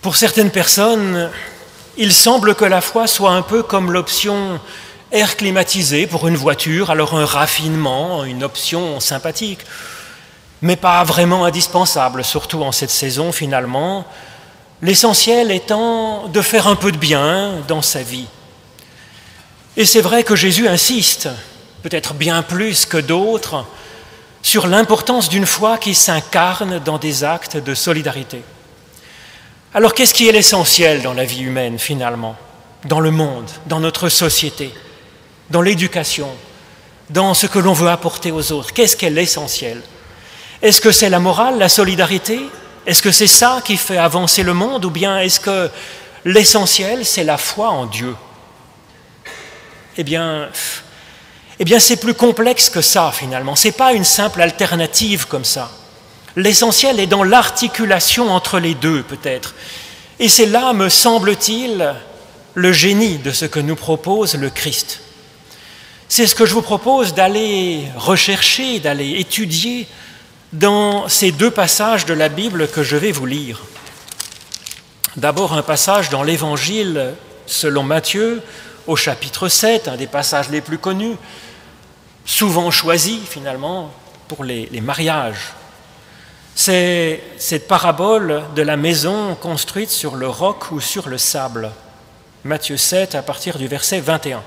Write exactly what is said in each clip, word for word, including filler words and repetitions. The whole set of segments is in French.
Pour certaines personnes, il semble que la foi soit un peu comme l'option air climatisé pour une voiture, alors un raffinement, une option sympathique, mais pas vraiment indispensable, surtout en cette saison finalement, l'essentiel étant de faire un peu de bien dans sa vie. Et c'est vrai que Jésus insiste, peut-être bien plus que d'autres, sur l'importance d'une foi qui s'incarne dans des actes de solidarité. Alors qu'est-ce qui est l'essentiel dans la vie humaine finalement, dans le monde, dans notre société, dans l'éducation, dans ce que l'on veut apporter aux autres? Qu'est-ce qui est l'essentiel? Est-ce que c'est la morale, la solidarité? Est-ce que c'est ça qui fait avancer le monde? Ou bien est-ce que l'essentiel, c'est la foi en Dieu? Eh bien, eh bien c'est plus complexe que ça finalement. Ce n'est pas une simple alternative comme ça. L'essentiel est dans l'articulation entre les deux peut-être. Et c'est là, me semble-t-il, le génie de ce que nous propose le Christ. C'est ce que je vous propose d'aller rechercher, d'aller étudier dans ces deux passages de la Bible que je vais vous lire. D'abord un passage dans l'Évangile selon Matthieu, au chapitre sept, un des passages les plus connus, souvent choisi finalement pour les, les mariages. C'est cette parabole de la maison construite sur le roc ou sur le sable. Matthieu sept, à partir du verset vingt et un.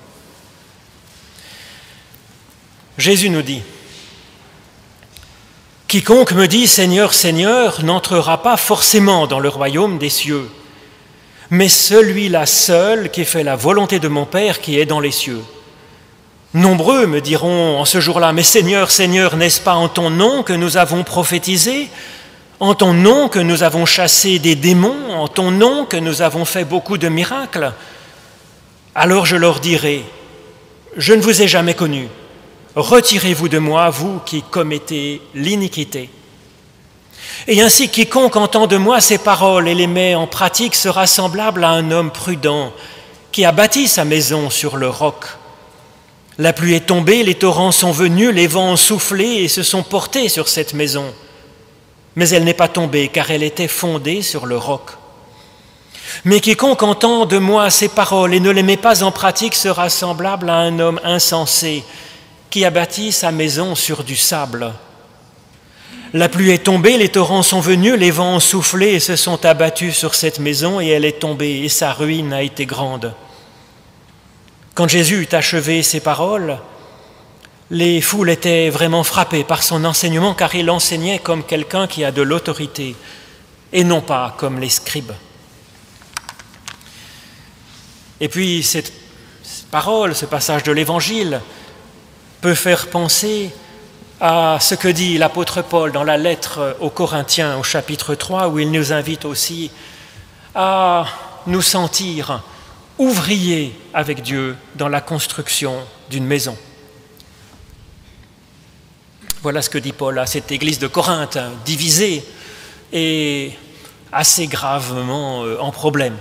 Jésus nous dit: « Quiconque me dit « Seigneur, Seigneur » n'entrera pas forcément dans le royaume des cieux, mais celui-là seul qui fait la volonté de mon Père qui est dans les cieux. Nombreux me diront en ce jour-là, « Mais Seigneur, Seigneur, n'est-ce pas en ton nom que nous avons prophétisé, en ton nom que nous avons chassé des démons, en ton nom que nous avons fait beaucoup de miracles ?» Alors je leur dirai, « Je ne vous ai jamais connus. Retirez-vous de moi, vous qui commettez l'iniquité. » Et ainsi, quiconque entend de moi ces paroles et les met en pratique sera semblable à un homme prudent qui a bâti sa maison sur le roc. La pluie est tombée, les torrents sont venus, les vents ont soufflé et se sont portés sur cette maison. Mais elle n'est pas tombée, car elle était fondée sur le roc. Mais quiconque entend de moi ces paroles et ne les met pas en pratique sera semblable à un homme insensé qui a bâti sa maison sur du sable. La pluie est tombée, les torrents sont venus, les vents ont soufflé et se sont abattus sur cette maison, et elle est tombée, et sa ruine a été grande. Quand Jésus eut achevé ces paroles, les foules étaient vraiment frappées par son enseignement, car il enseignait comme quelqu'un qui a de l'autorité, et non pas comme les scribes. Et puis cette parole, ce passage de l'Évangile, peut faire penser à ce que dit l'apôtre Paul dans la lettre aux Corinthiens au chapitre trois, où il nous invite aussi à nous sentir ouvriers avec Dieu dans la construction d'une maison. Voilà ce que dit Paul à cette église de Corinthe, divisée et assez gravement en problème.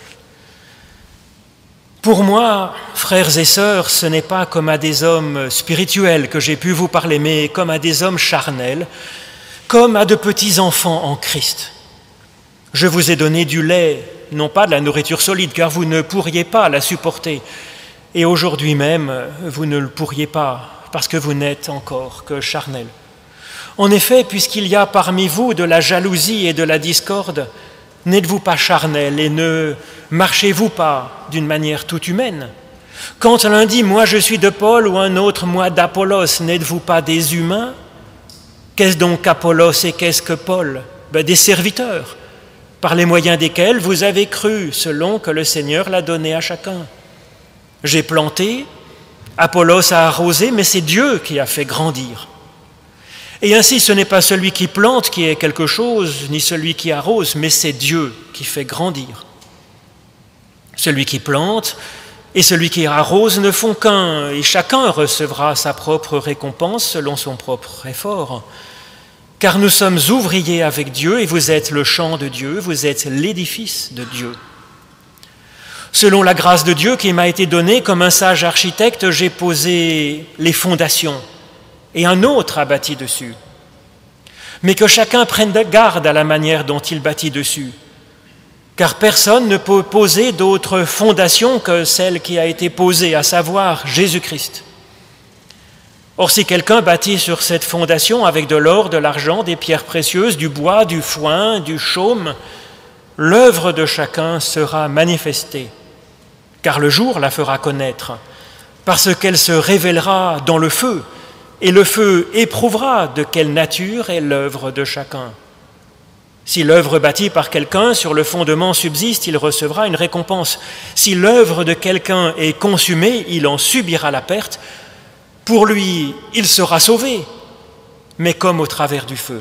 Pour moi, frères et sœurs, ce n'est pas comme à des hommes spirituels que j'ai pu vous parler, mais comme à des hommes charnels, comme à de petits enfants en Christ. Je vous ai donné du lait, non pas de la nourriture solide, car vous ne pourriez pas la supporter. Et aujourd'hui même, vous ne le pourriez pas, parce que vous n'êtes encore que charnels. En effet, puisqu'il y a parmi vous de la jalousie et de la discorde, n'êtes-vous pas charnels et ne marchez-vous pas d'une manière toute humaine? Quand l'un dit « moi je suis de Paul » ou un autre « moi d'Apollos », n'êtes-vous pas des humains? Qu'est-ce donc qu'Apollos et qu'est-ce que Paul? Ben, des serviteurs, par les moyens desquels vous avez cru, selon que le Seigneur l'a donné à chacun. J'ai planté, Apollos a arrosé, mais c'est Dieu qui a fait grandir. Et ainsi, ce n'est pas celui qui plante qui est quelque chose, ni celui qui arrose, mais c'est Dieu qui fait grandir. Celui qui plante et celui qui arrose ne font qu'un, et chacun recevra sa propre récompense selon son propre effort. Car nous sommes ouvriers avec Dieu, et vous êtes le champ de Dieu, vous êtes l'édifice de Dieu. Selon la grâce de Dieu qui m'a été donnée, comme un sage architecte, j'ai posé les fondations, et un autre a bâti dessus. Mais que chacun prenne garde à la manière dont il bâtit dessus. car personne ne peut poser d'autre fondation que celle qui a été posée, à savoir Jésus-Christ. Or, si quelqu'un bâtit sur cette fondation avec de l'or, de l'argent, des pierres précieuses, du bois, du foin, du chaume, l'œuvre de chacun sera manifestée, car le jour la fera connaître, parce qu'elle se révélera dans le feu, et le feu éprouvera de quelle nature est l'œuvre de chacun. Si l'œuvre bâtie par quelqu'un sur le fondement subsiste, il recevra une récompense. Si l'œuvre de quelqu'un est consumée, il en subira la perte. Pour lui, il sera sauvé, mais comme au travers du feu.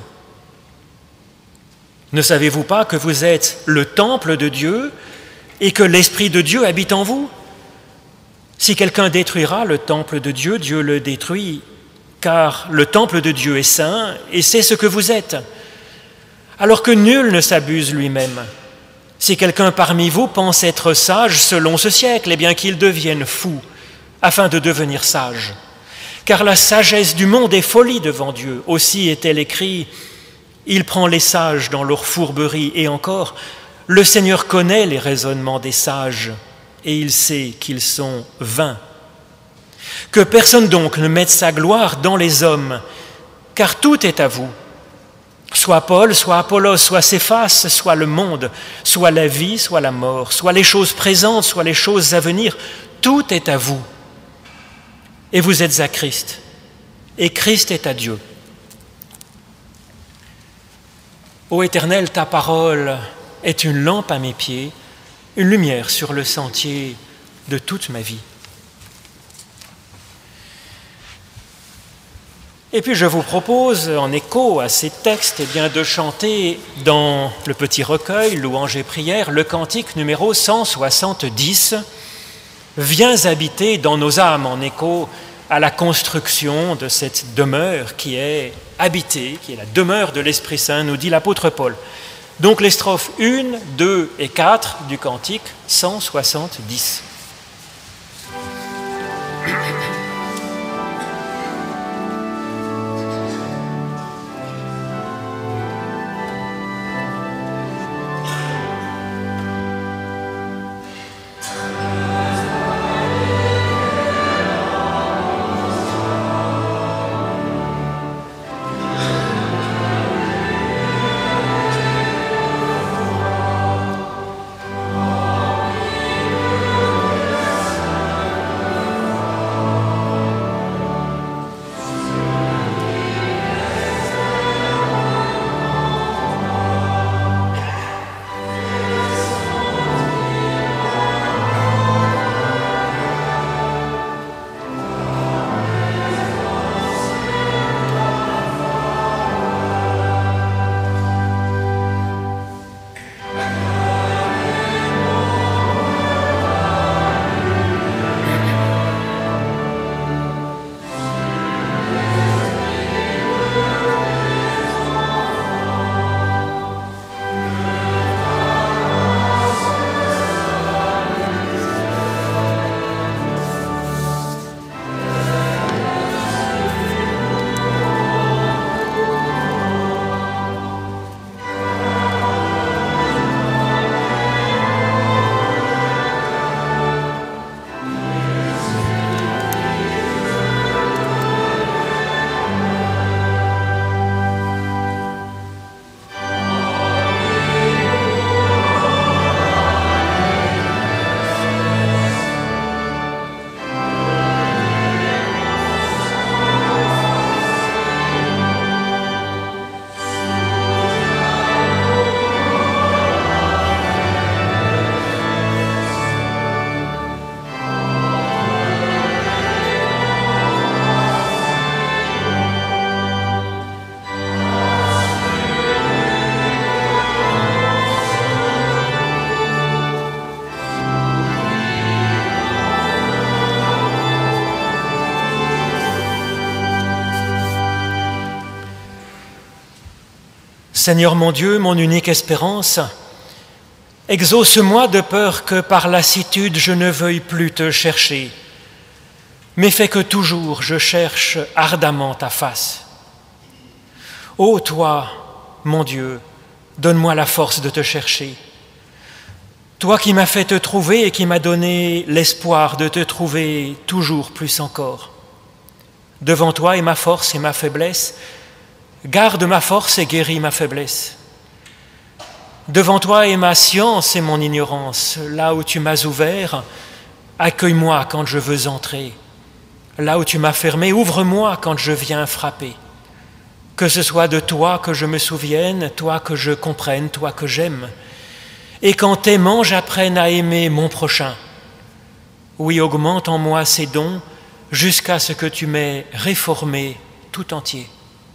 Ne savez-vous pas que vous êtes le temple de Dieu et que l'Esprit de Dieu habite en vous? Si quelqu'un détruira le temple de Dieu, Dieu le détruit, car le temple de Dieu est saint et c'est ce que vous êtes. Alors que nul ne s'abuse lui-même. Si quelqu'un parmi vous pense être sage selon ce siècle, eh bien qu'il devienne fou, afin de devenir sage. Car la sagesse du monde est folie devant Dieu. Aussi est-elle écrit, « Il prend les sages dans leur fourberie. » Et encore, « Le Seigneur connaît les raisonnements des sages, et il sait qu'ils sont vains. » Que personne donc ne mette sa gloire dans les hommes, car tout est à vous. Soit Paul, soit Apollos, soit Céphas, soit le monde, soit la vie, soit la mort, soit les choses présentes, soit les choses à venir, tout est à vous. Et vous êtes à Christ, et Christ est à Dieu. Ô Éternel, ta parole est une lampe à mes pieds, une lumière sur le sentier de toute ma vie. Et puis je vous propose, en écho à ces textes, eh bien, de chanter dans le petit recueil, Louanges et prières, le cantique numéro cent soixante-dix, « Viens habiter dans nos âmes », en écho à la construction de cette demeure qui est habitée, qui est la demeure de l'Esprit Saint, nous dit l'apôtre Paul. Donc les strophes un, deux et quatre du cantique cent soixante-dix. Seigneur mon Dieu, mon unique espérance, exauce-moi de peur que par lassitude je ne veuille plus te chercher, mais fais que toujours je cherche ardemment ta face. Ô toi, mon Dieu, donne-moi la force de te chercher. Toi qui m'as fait te trouver et qui m'as donné l'espoir de te trouver toujours plus encore. Devant toi est ma force et ma faiblesse. Garde ma force et guéris ma faiblesse. Devant toi est ma science et mon ignorance. Là où tu m'as ouvert, accueille-moi quand je veux entrer. Là où tu m'as fermé, ouvre-moi quand je viens frapper. Que ce soit de toi que je me souvienne, toi que je comprenne, toi que j'aime. Et qu'en t'aimant, j'apprenne à aimer mon prochain. Oui, augmente en moi ces dons jusqu'à ce que tu m'aies réformé tout entier.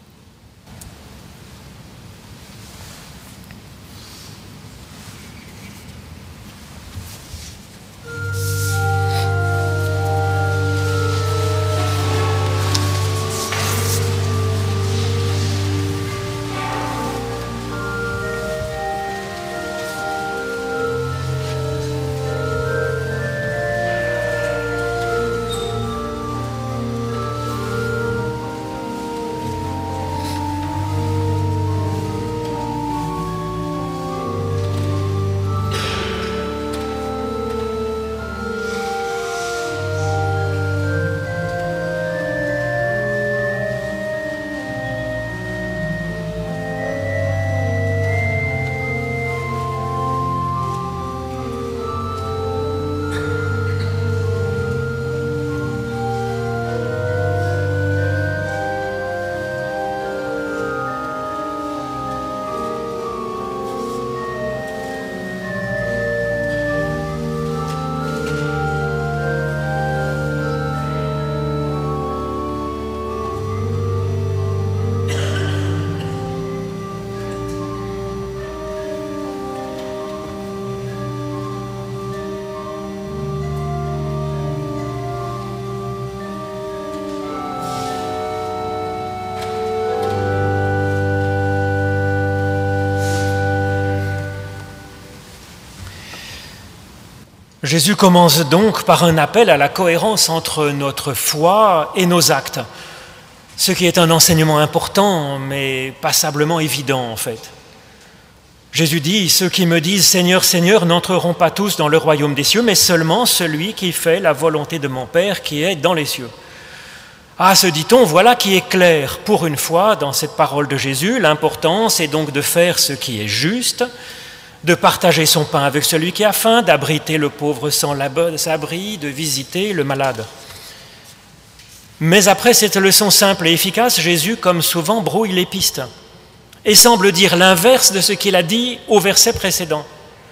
Jésus commence donc par un appel à la cohérence entre notre foi et nos actes, ce qui est un enseignement important, mais passablement évident en fait. Jésus dit « Ceux qui me disent « Seigneur, Seigneur » n'entreront pas tous dans le royaume des cieux, mais seulement celui qui fait la volonté de mon Père qui est dans les cieux. » Ah, se dit-on, voilà qui est clair pour une fois dans cette parole de Jésus. L'importance est donc de faire ce qui est juste, de partager son pain avec celui qui a faim, d'abriter le pauvre sans l'abri, de visiter le malade. Mais après cette leçon simple et efficace, Jésus, comme souvent, brouille les pistes et semble dire l'inverse de ce qu'il a dit au verset précédent.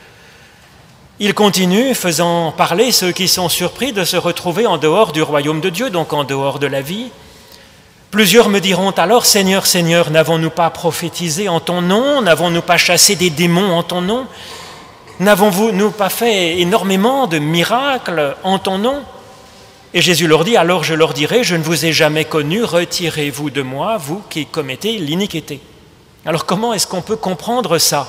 Il continue, faisant parler ceux qui sont surpris de se retrouver en dehors du royaume de Dieu, donc en dehors de la vie. Plusieurs me diront alors, « Seigneur, Seigneur, n'avons-nous pas prophétisé en ton nom? N'avons-nous pas chassé des démons en ton nom? N'avons-nous pas fait énormément de miracles en ton nom ?» Et Jésus leur dit, « Alors je leur dirai, je ne vous ai jamais connu, retirez-vous de moi, vous qui commettez l'iniquité. » Alors comment est-ce qu'on peut comprendre ça?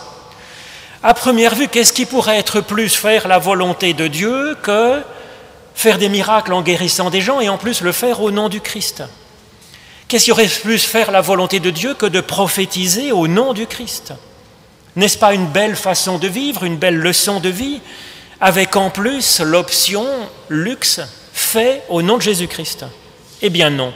À première vue, qu'est-ce qui pourrait être plus faire la volonté de Dieu que faire des miracles en guérissant des gens et en plus le faire au nom du Christ? Qu'est-ce qui aurait plus faire la volonté de Dieu que de prophétiser au nom du Christ? N'est-ce pas une belle façon de vivre, une belle leçon de vie, avec en plus l'option luxe fait au nom de Jésus-Christ? Eh bien non.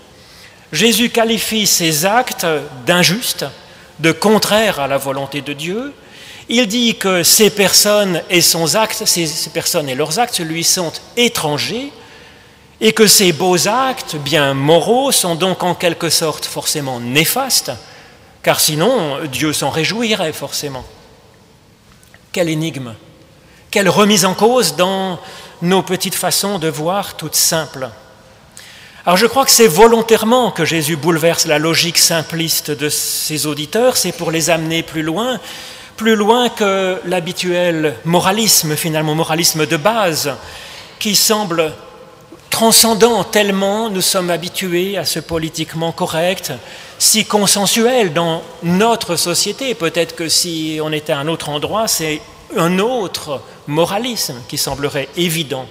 Jésus qualifie ces actes d'injustes, de contraires à la volonté de Dieu. Il dit que ces personnes et son acte, ces, ces personnes et leurs actes lui sont étrangers, et que ces beaux actes, bien moraux, sont donc en quelque sorte forcément néfastes, car sinon Dieu s'en réjouirait forcément. Quelle énigme, quelle remise en cause dans nos petites façons de voir toutes simples. Alors je crois que c'est volontairement que Jésus bouleverse la logique simpliste de ses auditeurs, c'est pour les amener plus loin, plus loin que l'habituel moralisme, finalement moralisme de base, qui semble transcendant tellement nous sommes habitués à ce politiquement correct, si consensuel dans notre société. Peut-être que si on était à un autre endroit, c'est un autre moralisme qui semblerait évident.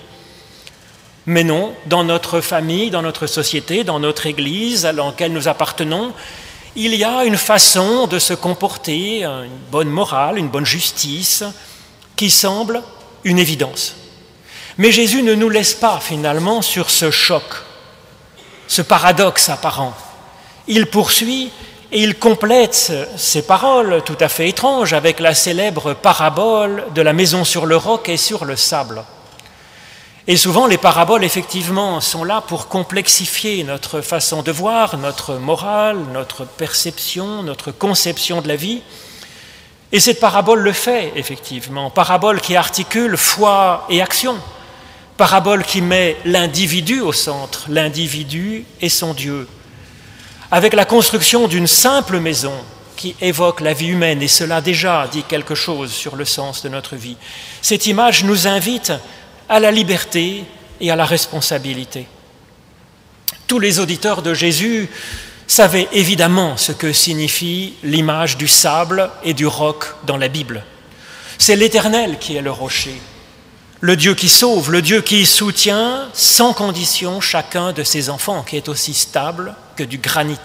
Mais non, dans notre famille, dans notre société, dans notre Église à laquelle nous appartenons, il y a une façon de se comporter, une bonne morale, une bonne justice, qui semble une évidence. Mais Jésus ne nous laisse pas finalement sur ce choc, ce paradoxe apparent. Il poursuit et il complète ses paroles tout à fait étranges avec la célèbre parabole de la maison sur le roc et sur le sable. Et souvent, les paraboles, effectivement, sont là pour complexifier notre façon de voir, notre morale, notre perception, notre conception de la vie. Et cette parabole le fait, effectivement. Parabole qui articule foi et action. Parabole qui met l'individu au centre, l'individu et son Dieu. Avec la construction d'une simple maison qui évoque la vie humaine, et cela déjà dit quelque chose sur le sens de notre vie. Cette image nous invite à la liberté et à la responsabilité. Tous les auditeurs de Jésus savaient évidemment ce que signifie l'image du sable et du roc dans la Bible. C'est l'Éternel qui est le rocher, le Dieu qui sauve, le Dieu qui soutient sans condition chacun de ses enfants, qui est aussi stable que du granit.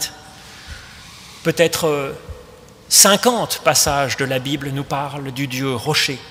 Peut-être cinquante passages de la Bible nous parlent du Dieu rocher.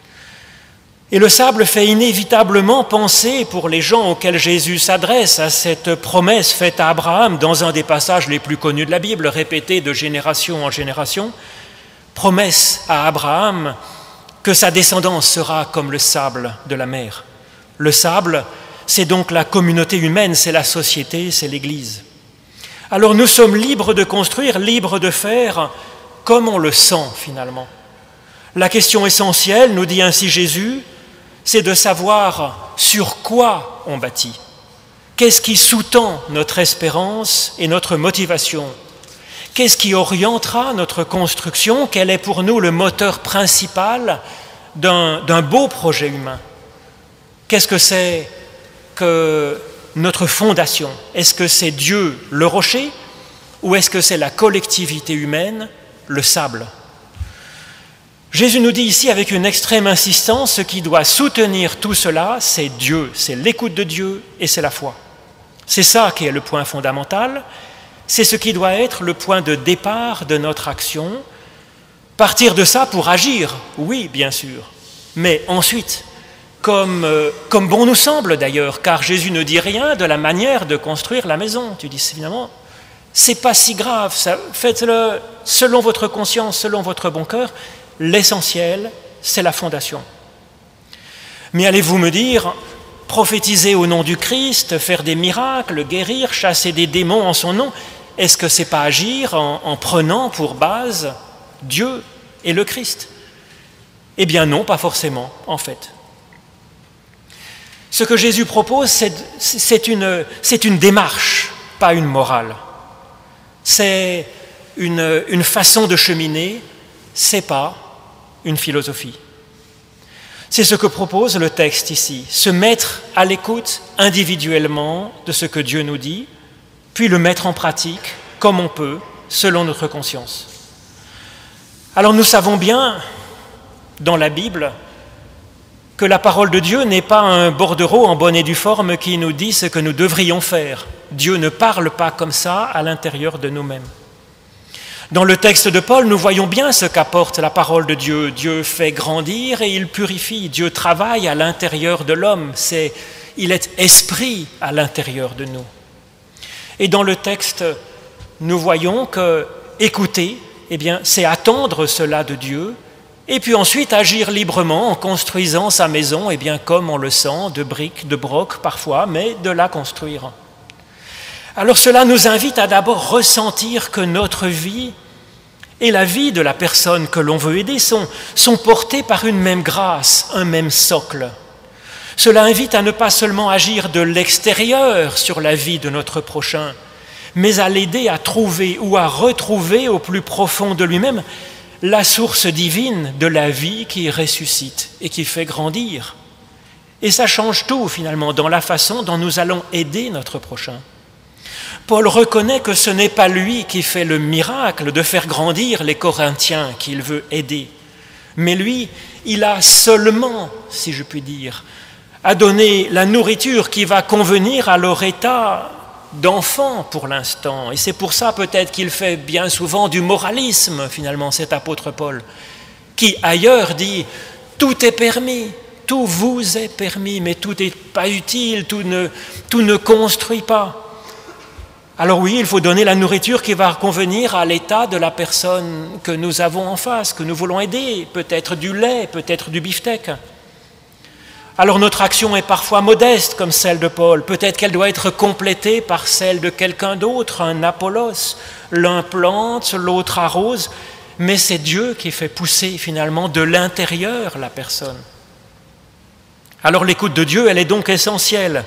Et le sable fait inévitablement penser, pour les gens auxquels Jésus s'adresse, à cette promesse faite à Abraham dans un des passages les plus connus de la Bible, répété de génération en génération, promesse à Abraham que sa descendance sera comme le sable de la mer. Le sable, c'est donc la communauté humaine, c'est la société, c'est l'Église. Alors nous sommes libres de construire, libres de faire comme on le sent finalement. La question essentielle, nous dit ainsi Jésus, c'est de savoir sur quoi on bâtit. Qu'est-ce qui sous-tend notre espérance et notre motivation? Qu'est-ce qui orientera notre construction? Quel est pour nous le moteur principal d'un, d'un beau projet humain? Qu'est-ce que c'est que notre fondation? Est-ce que c'est Dieu, le rocher, ou est-ce que c'est la collectivité humaine, le sable? Jésus nous dit ici avec une extrême insistance, ce qui doit soutenir tout cela, c'est Dieu, c'est l'écoute de Dieu et c'est la foi. C'est ça qui est le point fondamental, c'est ce qui doit être le point de départ de notre action. Partir de ça pour agir, oui, bien sûr, mais ensuite, comme, euh, comme bon nous semble d'ailleurs, car Jésus ne dit rien de la manière de construire la maison. Tu dis finalement, c'est pas si grave, ça, faites-le selon votre conscience, selon votre bon cœur. L'essentiel, c'est la fondation. Mais allez-vous me dire, prophétiser au nom du Christ, faire des miracles, guérir, chasser des démons en son nom, est-ce que c'est pas agir en, en prenant pour base Dieu et le Christ? Eh bien non, pas forcément, en fait. Ce que Jésus propose, c'est, c'est, une, c'est une démarche, pas une morale. C'est une, une façon de cheminer, c'est pas une philosophie. C'est ce que propose le texte ici, se mettre à l'écoute individuellement de ce que Dieu nous dit, puis le mettre en pratique comme on peut, selon notre conscience. Alors nous savons bien, dans la Bible, que la parole de Dieu n'est pas un bordereau en bonne et due forme qui nous dit ce que nous devrions faire. Dieu ne parle pas comme ça à l'intérieur de nous-mêmes. Dans le texte de Paul, nous voyons bien ce qu'apporte la parole de Dieu. Dieu fait grandir et il purifie. Dieu travaille à l'intérieur de l'homme. C'est, il est esprit à l'intérieur de nous. Et dans le texte, nous voyons que écouter, eh bien, c'est attendre cela de Dieu, et puis ensuite agir librement en construisant sa maison, eh bien, comme on le sent, de briques, de brocs parfois, mais de la construire. Alors cela nous invite à d'abord ressentir que notre vie et la vie de la personne que l'on veut aider sont, sont portées par une même grâce, un même socle. Cela invite à ne pas seulement agir de l'extérieur sur la vie de notre prochain, mais à l'aider à trouver ou à retrouver au plus profond de lui-même la source divine de la vie qui ressuscite et qui fait grandir. Et ça change tout finalement dans la façon dont nous allons aider notre prochain. Paul reconnaît que ce n'est pas lui qui fait le miracle de faire grandir les Corinthiens qu'il veut aider, mais lui, il a seulement, si je puis dire, à donner la nourriture qui va convenir à leur état d'enfant pour l'instant. Et c'est pour ça peut-être qu'il fait bien souvent du moralisme, finalement, cet apôtre Paul, qui ailleurs dit Tout est permis, tout vous est permis, mais tout n'est pas utile, tout ne, tout ne construit pas. Alors oui, il faut donner la nourriture qui va convenir à l'état de la personne que nous avons en face, que nous voulons aider, peut-être du lait, peut-être du beefsteak. Alors notre action est parfois modeste comme celle de Paul, peut-être qu'elle doit être complétée par celle de quelqu'un d'autre, un Apollos. L'un plante, l'autre arrose, mais c'est Dieu qui fait pousser finalement de l'intérieur la personne. Alors l'écoute de Dieu, elle est donc essentielle.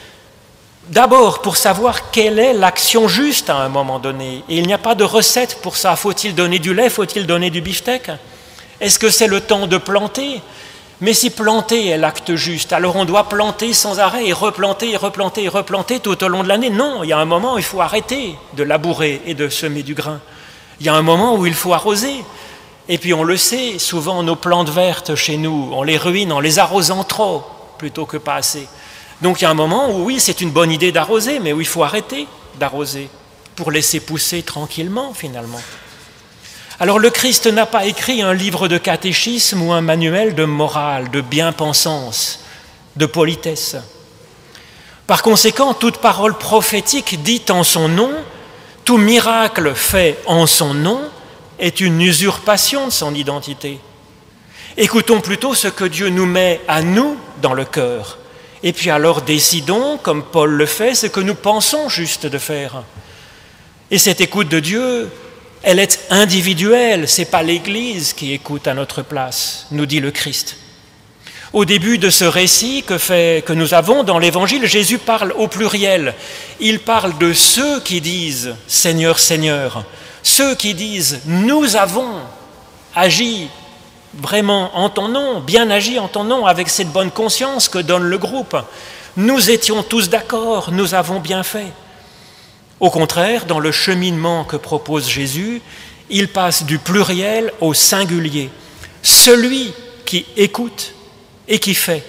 D'abord pour savoir quelle est l'action juste à un moment donné. Et il n'y a pas de recette pour ça. Faut-il donner du lait? Faut-il donner du beefsteak? Est-ce que c'est le temps de planter? Mais si planter est l'acte juste, alors on doit planter sans arrêt et replanter et replanter et replanter tout au long de l'année. Non, il y a un moment où il faut arrêter de labourer et de semer du grain. Il y a un moment où il faut arroser. Et puis on le sait, souvent nos plantes vertes chez nous, on les ruine en les arrosant trop plutôt que pas assez. Donc il y a un moment où oui, c'est une bonne idée d'arroser, mais où il faut arrêter d'arroser pour laisser pousser tranquillement finalement. Alors le Christ n'a pas écrit un livre de catéchisme ou un manuel de morale, de bien-pensance, de politesse. Par conséquent, toute parole prophétique dite en son nom, tout miracle fait en son nom, est une usurpation de son identité. Écoutons plutôt ce que Dieu nous met à nous dans le cœur. Et puis alors décidons, comme Paul le fait, ce que nous pensons juste de faire. Et cette écoute de Dieu, elle est individuelle, ce n'est pas l'Église qui écoute à notre place, nous dit le Christ. Au début de ce récit que, fait, que nous avons dans l'Évangile, Jésus parle au pluriel. Il parle de ceux qui disent « Seigneur, Seigneur », ceux qui disent « Nous avons agi vraiment en ton nom, bien agi en ton nom, avec cette bonne conscience que donne le groupe. Nous étions tous d'accord, nous avons bien fait. » Au contraire, dans le cheminement que propose Jésus, il passe du pluriel au singulier. Celui qui écoute et qui fait.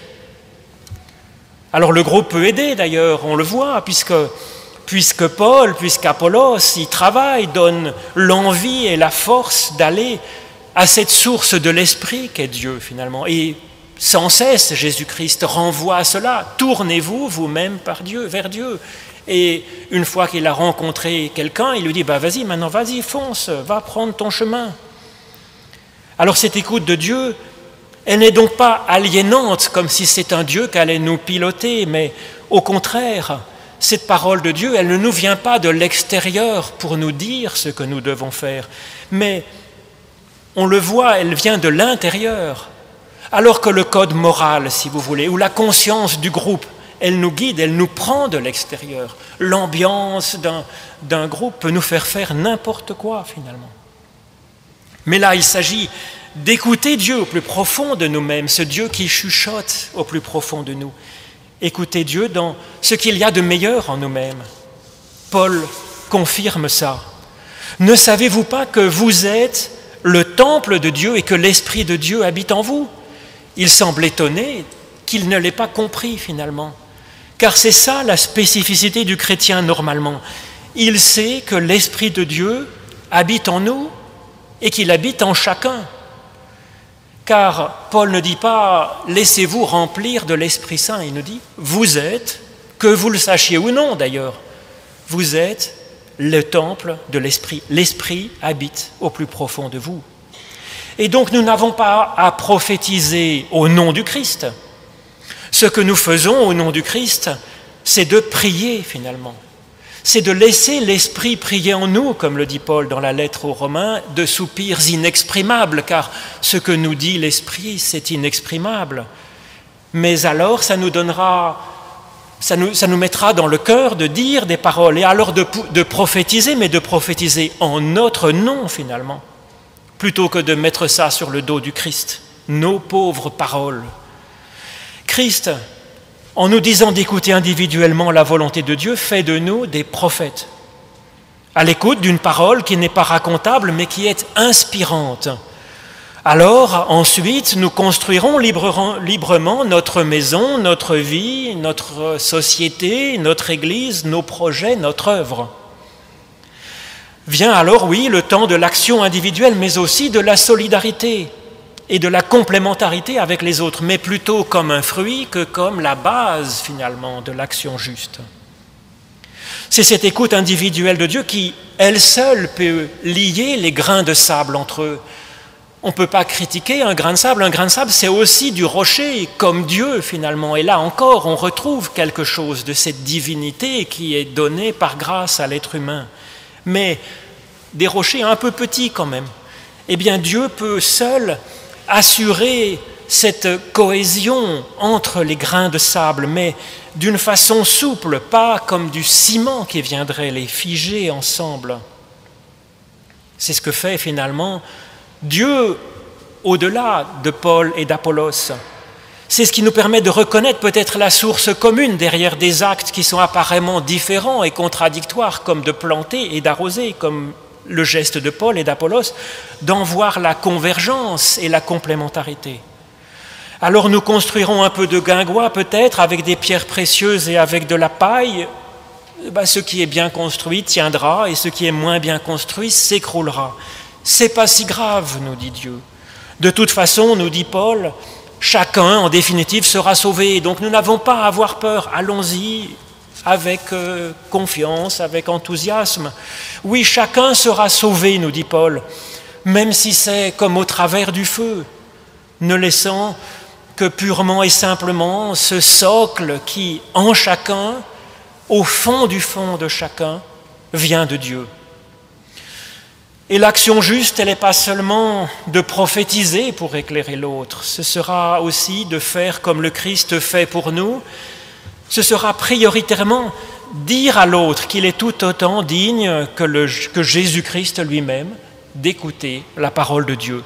Alors le groupe peut aider d'ailleurs, on le voit, puisque, puisque Paul, puisqu'Apollos y travaille, donne l'envie et la force d'aller à cette source de l'esprit qu'est Dieu finalement. Et sans cesse, Jésus-Christ renvoie à cela. Tournez-vous vous-même par Dieu, vers Dieu. Et une fois qu'il a rencontré quelqu'un, il lui dit bah, « Vas-y, maintenant, vas-y, fonce, va prendre ton chemin. » Alors cette écoute de Dieu, elle n'est donc pas aliénante, comme si c'est un Dieu qui allait nous piloter, mais au contraire, cette parole de Dieu, elle ne nous vient pas de l'extérieur pour nous dire ce que nous devons faire, mais on le voit, elle vient de l'intérieur, alors que le code moral, si vous voulez, ou la conscience du groupe, elle nous guide, elle nous prend de l'extérieur. L'ambiance d'un, d'un groupe peut nous faire faire n'importe quoi, finalement. Mais là, il s'agit d'écouter Dieu au plus profond de nous-mêmes, ce Dieu qui chuchote au plus profond de nous. Écouter Dieu dans ce qu'il y a de meilleur en nous-mêmes. Paul confirme ça. Ne savez-vous pas que vous êtes le temple de Dieu et que l'Esprit de Dieu habite en vous? Il semble étonné qu'il ne l'ait pas compris finalement. Car c'est ça la spécificité du chrétien normalement. Il sait que l'Esprit de Dieu habite en nous et qu'il habite en chacun. Car Paul ne dit pas « laissez-vous remplir de l'Esprit Saint », il nous dit « vous êtes, que vous le sachiez ou non d'ailleurs, vous êtes le temple de l'Esprit. L'Esprit habite au plus profond de vous. » Et donc nous n'avons pas à prophétiser au nom du Christ. Ce que nous faisons au nom du Christ, c'est de prier finalement. C'est de laisser l'Esprit prier en nous, comme le dit Paul dans la lettre aux Romains, de soupirs inexprimables, car ce que nous dit l'Esprit, c'est inexprimable. Mais alors, ça nous donnera, ça nous, ça nous mettra dans le cœur de dire des paroles, et alors de, de prophétiser, mais de prophétiser en notre nom finalement, plutôt que de mettre ça sur le dos du Christ, nos pauvres paroles. Christ, en nous disant d'écouter individuellement la volonté de Dieu, fait de nous des prophètes, à l'écoute d'une parole qui n'est pas racontable, mais qui est inspirante. Alors, ensuite, nous construirons librement notre maison, notre vie, notre société, notre Église, nos projets, notre œuvre. Vient alors, oui, le temps de l'action individuelle, mais aussi de la solidarité. et de la complémentarité avec les autres, mais plutôt comme un fruit que comme la base finalement de l'action juste. C'est cette écoute individuelle de Dieu qui, elle seule, peut lier les grains de sable entre eux. On ne peut pas critiquer un grain de sable. Un grain de sable, c'est aussi du rocher, comme Dieu finalement. Et là encore, on retrouve quelque chose de cette divinité qui est donnée par grâce à l'être humain. Mais des rochers un peu petits quand même. Eh bien, Dieu peut seul assurer cette cohésion entre les grains de sable, mais d'une façon souple, pas comme du ciment qui viendrait les figer ensemble. C'est ce que fait finalement Dieu au-delà de Paul et d'Apollos. C'est ce qui nous permet de reconnaître peut-être la source commune derrière des actes qui sont apparemment différents et contradictoires, comme de planter et d'arroser, comme le geste de Paul et d'Apollos, d'en voir la convergence et la complémentarité. Alors nous construirons un peu de guingois peut-être avec des pierres précieuses et avec de la paille. Ben, ce qui est bien construit tiendra et ce qui est moins bien construit s'écroulera. C'est pas si grave, nous dit Dieu. De toute façon, nous dit Paul, chacun en définitive sera sauvé. Donc nous n'avons pas à avoir peur. Allons-y avec euh, confiance, avec enthousiasme. Oui, chacun sera sauvé, nous dit Paul, même si c'est comme au travers du feu, ne laissant que purement et simplement ce socle qui, en chacun, au fond du fond de chacun, vient de Dieu. Et l'action juste, elle n'est pas seulement de prophétiser pour éclairer l'autre, ce sera aussi de faire comme le Christ fait pour nous, ce sera prioritairement dire à l'autre qu'il est tout autant digne que, le, que Jésus-Christ lui-même d'écouter la parole de Dieu.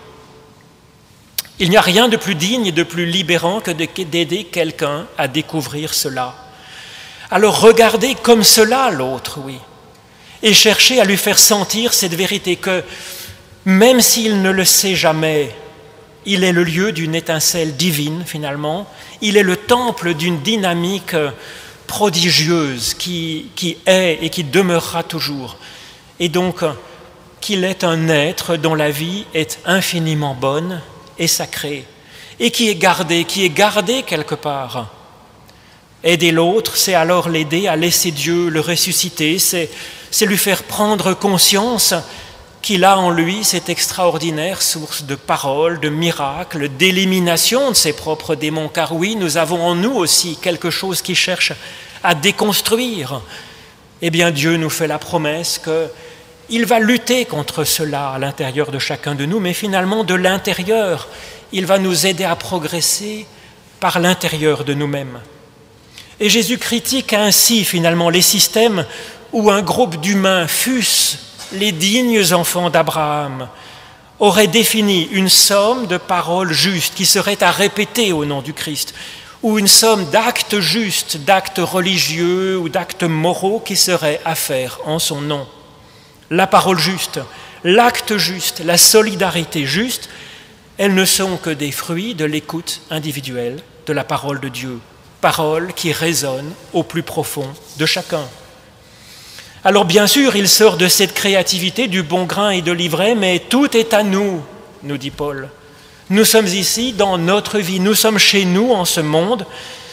Il n'y a rien de plus digne et de plus libérant que d'aider quelqu'un à découvrir cela. Alors regardez comme cela l'autre, oui, et cherchez à lui faire sentir cette vérité que, même s'il ne le sait jamais, il est le lieu d'une étincelle divine finalement, il est le temple d'une dynamique prodigieuse qui, qui est et qui demeurera toujours. Et donc qu'il est un être dont la vie est infiniment bonne et sacrée, et qui est gardé, qui est gardé quelque part. Aider l'autre, c'est alors l'aider à laisser Dieu le ressusciter, c'est, c'est lui faire prendre conscience qu'il a en lui cette extraordinaire source de paroles, de miracles, d'élimination de ses propres démons. Car oui, nous avons en nous aussi quelque chose qui cherche à déconstruire. Eh bien, Dieu nous fait la promesse qu'il va lutter contre cela à l'intérieur de chacun de nous, mais finalement, de l'intérieur, il va nous aider à progresser par l'intérieur de nous-mêmes. Et Jésus critique ainsi, finalement, les systèmes où un groupe d'humains, fût-ce les dignes enfants d'Abraham, auraient défini une somme de paroles justes qui seraient à répéter au nom du Christ, ou une somme d'actes justes, d'actes religieux ou d'actes moraux qui seraient à faire en son nom. La parole juste, l'acte juste, la solidarité juste, elles ne sont que des fruits de l'écoute individuelle de la parole de Dieu, parole qui résonne au plus profond de chacun. Alors bien sûr, il sort de cette créativité du bon grain et de l'ivraie, mais tout est à nous, nous dit Paul. Nous sommes ici dans notre vie, nous sommes chez nous en ce monde,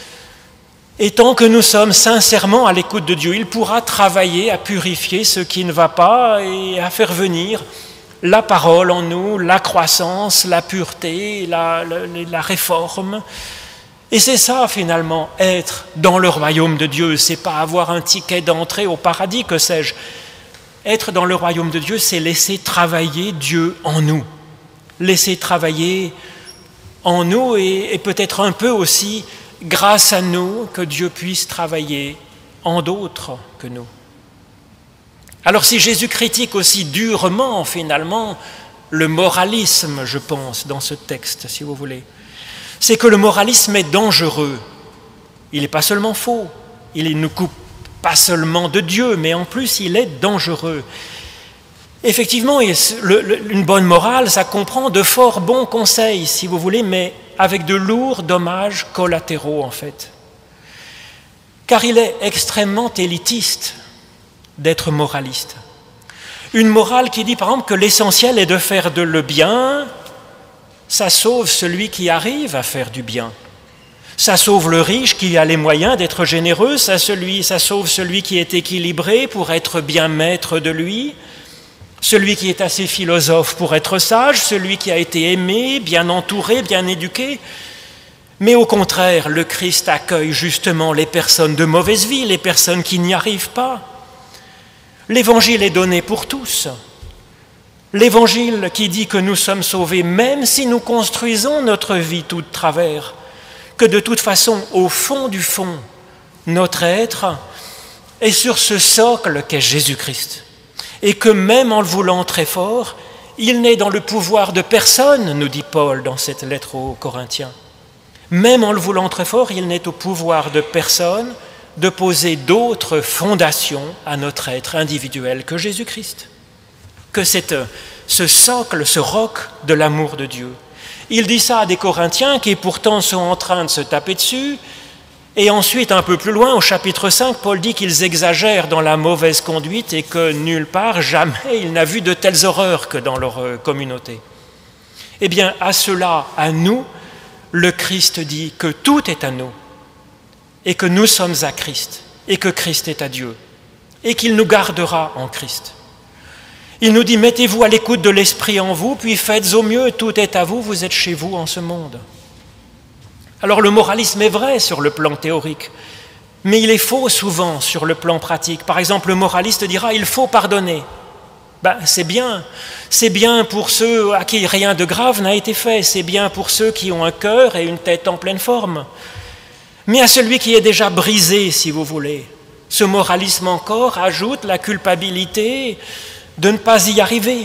et tant que nous sommes sincèrement à l'écoute de Dieu, il pourra travailler à purifier ce qui ne va pas et à faire venir la parole en nous, la croissance, la pureté, la, la, la réforme. Et c'est ça, finalement, être dans le royaume de Dieu. C'est pas avoir un ticket d'entrée au paradis, que sais-je. Être dans le royaume de Dieu, c'est laisser travailler Dieu en nous. Laisser travailler en nous et, et peut-être un peu aussi, grâce à nous, que Dieu puisse travailler en d'autres que nous. Alors si Jésus critique aussi durement, finalement, le moralisme, je pense, dans ce texte, si vous voulez, c'est que le moralisme est dangereux. Il n'est pas seulement faux, il ne nous coupe pas seulement de Dieu, mais en plus il est dangereux. Effectivement, une bonne morale, ça comprend de fort bons conseils, si vous voulez, mais avec de lourds dommages collatéraux, en fait. Car il est extrêmement élitiste d'être moraliste. Une morale qui dit, par exemple, que l'essentiel est de faire de le bien, ça sauve celui qui arrive à faire du bien. Ça sauve le riche qui a les moyens d'être généreux, ça, celui, ça sauve celui qui est équilibré pour être bien maître de lui, celui qui est assez philosophe pour être sage, celui qui a été aimé, bien entouré, bien éduqué. Mais au contraire, le Christ accueille justement les personnes de mauvaise vie, les personnes qui n'y arrivent pas. L'Évangile est donné pour tous. L'Évangile qui dit que nous sommes sauvés même si nous construisons notre vie toute travers, que de toute façon, au fond du fond, notre être est sur ce socle qu'est Jésus-Christ. Et que même en le voulant très fort, il n'est dans le pouvoir de personne, nous dit Paul dans cette lettre aux Corinthiens. Même en le voulant très fort, il n'est au pouvoir de personne de poser d'autres fondations à notre être individuel que Jésus-Christ. Que c'est ce socle, ce roc de l'amour de Dieu. Il dit ça à des Corinthiens qui pourtant sont en train de se taper dessus. Et ensuite, un peu plus loin, au chapitre cinq, Paul dit qu'ils exagèrent dans la mauvaise conduite et que nulle part, jamais, il n'a vu de telles horreurs que dans leur communauté. Eh bien, à cela, à nous, le Christ dit que tout est à nous et que nous sommes à Christ et que Christ est à Dieu et qu'il nous gardera en Christ. Il nous dit, mettez-vous à l'écoute de l'Esprit en vous, puis faites au mieux, tout est à vous, vous êtes chez vous en ce monde. Alors le moralisme est vrai sur le plan théorique, mais il est faux souvent sur le plan pratique. Par exemple, le moraliste dira, il faut pardonner. Ben, c'est bien, c'est bien pour ceux à qui rien de grave n'a été fait, c'est bien pour ceux qui ont un cœur et une tête en pleine forme. Mais à celui qui est déjà brisé, si vous voulez, ce moralisme encore ajoute la culpabilité de ne pas y arriver.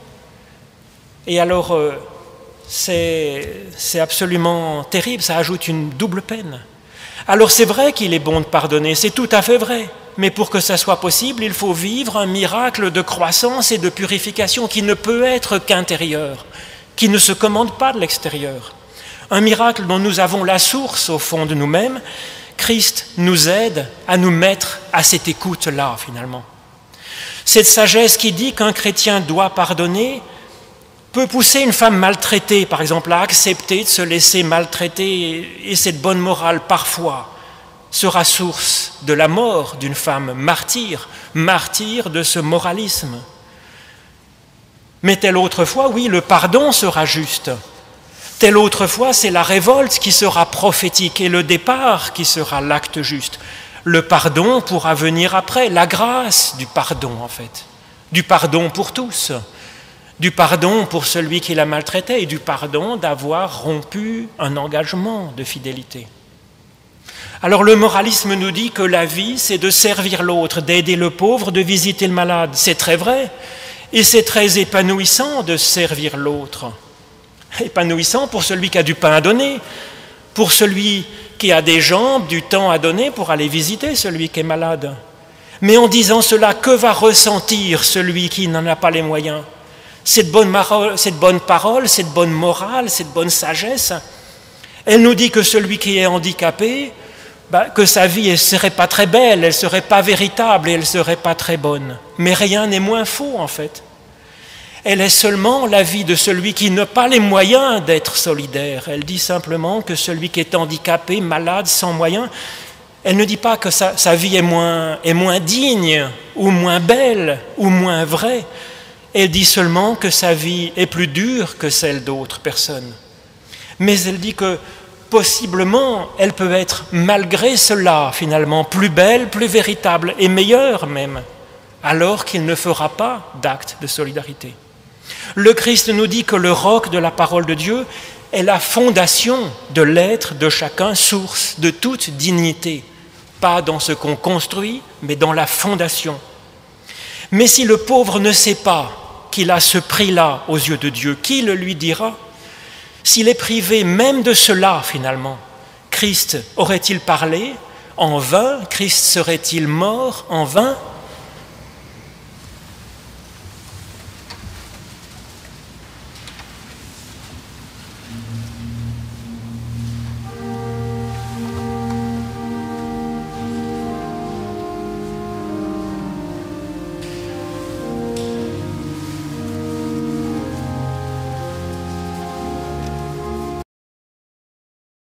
Et alors, euh, c'est, c'est absolument terrible, ça ajoute une double peine. Alors c'est vrai qu'il est bon de pardonner, c'est tout à fait vrai, mais pour que ça soit possible, il faut vivre un miracle de croissance et de purification qui ne peut être qu'intérieur, qui ne se commande pas de l'extérieur. Un miracle dont nous avons la source au fond de nous-mêmes. Christ nous aide à nous mettre à cette écoute-là, finalement. Cette sagesse qui dit qu'un chrétien doit pardonner peut pousser une femme maltraitée, par exemple, à accepter de se laisser maltraiter, et cette bonne morale, parfois, sera source de la mort d'une femme martyre, martyre de ce moralisme. Mais telle autre fois, oui, le pardon sera juste. Telle autre fois, c'est la révolte qui sera prophétique et le départ qui sera l'acte juste. Le pardon pourra venir après, la grâce du pardon en fait, du pardon pour tous, du pardon pour celui qui l'a maltraité et du pardon d'avoir rompu un engagement de fidélité. Alors le moralisme nous dit que la vie, c'est de servir l'autre, d'aider le pauvre, de visiter le malade. C'est très vrai et c'est très épanouissant de servir l'autre. Épanouissant pour celui qui a du pain à donner, pour celui qui a des jambes, du temps à donner pour aller visiter celui qui est malade. Mais en disant cela, que va ressentir celui qui n'en a pas les moyens ? Cette bonne, marole, cette bonne parole, cette bonne morale, cette bonne sagesse, elle nous dit que celui qui est handicapé, bah, que sa vie ne serait pas très belle, elle ne serait pas véritable et elle ne serait pas très bonne. Mais rien n'est moins faux en fait. Elle est seulement la vie de celui qui n'a pas les moyens d'être solidaire. Elle dit simplement que celui qui est handicapé, malade, sans moyens, elle ne dit pas que sa, sa vie est moins, est moins digne, ou moins belle, ou moins vraie. Elle dit seulement que sa vie est plus dure que celle d'autres personnes. Mais elle dit que possiblement, elle peut être malgré cela, finalement, plus belle, plus véritable, et meilleure même, alors qu'il ne fera pas d'acte de solidarité. Le Christ nous dit que le roc de la parole de Dieu est la fondation de l'être de chacun, source de toute dignité, pas dans ce qu'on construit, mais dans la fondation. Mais si le pauvre ne sait pas qu'il a ce prix-là aux yeux de Dieu, qui le lui dira ? S'il est privé même de cela, finalement, Christ aurait-il parlé en vain ? Christ serait-il mort en vain ?